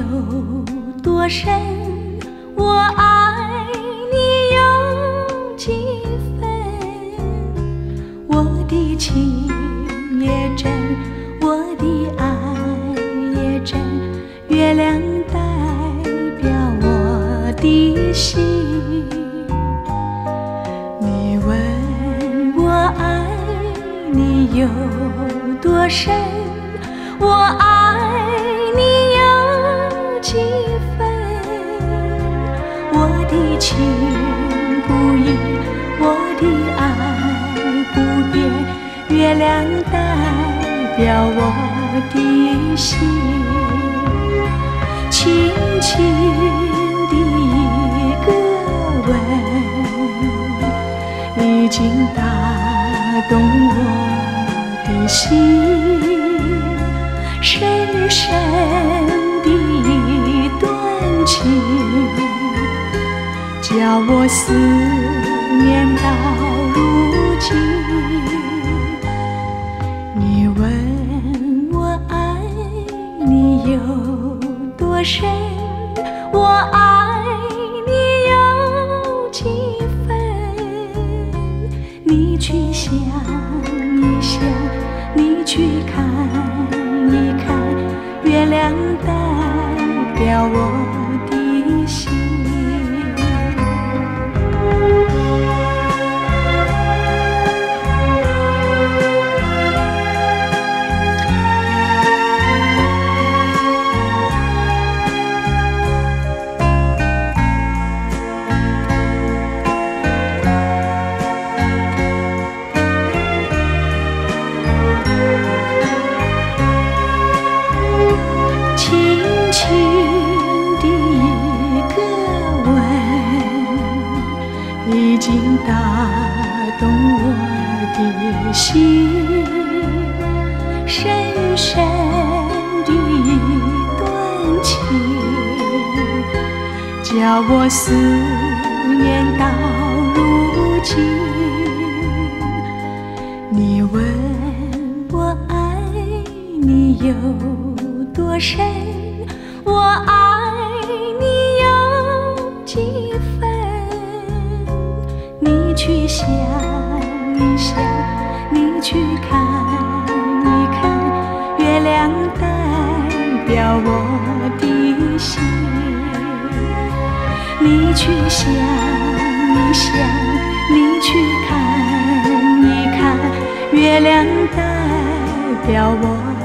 多深，我爱你有几分？我的情也真，我的爱也真，月亮代表我的心。你问我爱你有多深，我爱你有几分？我的情不移，我的爱不变，月亮代表我的心。轻轻的一个吻，已经打动我的心。深深的一段情，叫我思念到如今。你问我爱你有多深，我爱你有几分？你去想一想，你去看一看，月亮代表我的心。轻的一个吻，已经打动我的心。深深的一段情，叫我思念到如今。你问我爱你有多深，我爱你有几分？你去想一想，你去看一看，月亮代表我的心。你去想一想，你去看一看，月亮代表我